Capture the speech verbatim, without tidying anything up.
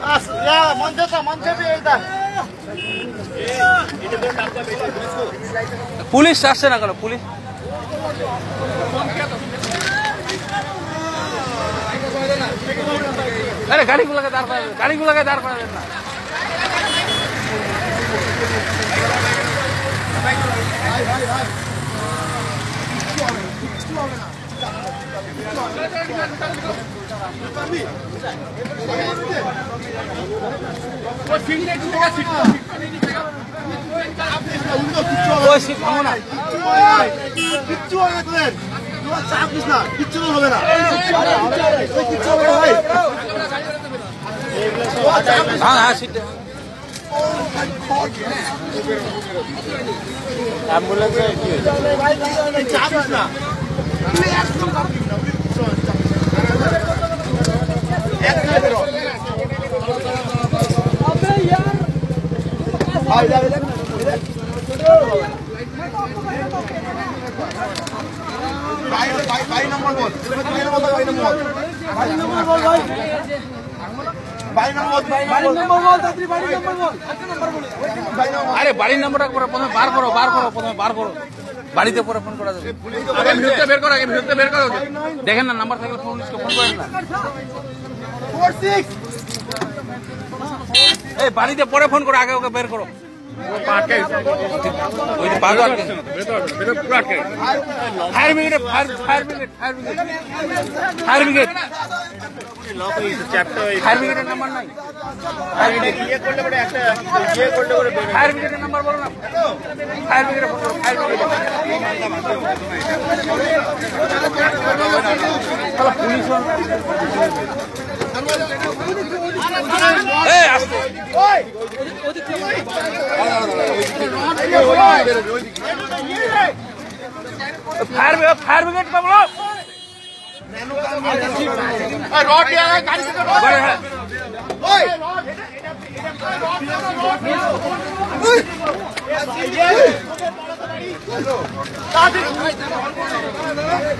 Police আসছে না কেন? পুলিশ আরে গাড়িগুলোকে দাঁড় করাবেন, গাড়িগুলোকে দাঁড় করাবেন না। আরে বাড়ির নাম্বারটা প্রথমে বার করো, বার করো, প্রথমে বার করো, বাড়িতে পরে ফোন করা যাবে। বের করো, আগে ভিতরে বের করো, দেখেন না নাম্বার থাকলে পুলিশকে ফোন করেন না। এই বাড়িতে পরে ফোন করো, আগে ওকে বের করো। Fire brigade, fire brigade, fire brigade, fire brigade, fire ব্রিগেডের নাম্বার নাই। ফায়ার ব্রিগেডের নাম্বার বলো না। ফায়ার ব্রিগেডে ফোন করো, ফায়ার ব্রিগেড। পুলিশ আসতে ফায়ার ফায়ার ব্রিগেড কা বলো। রড দিয়ে গাড়ি থেকে রড হ্যাঁ ওই তাড়াতাড়ি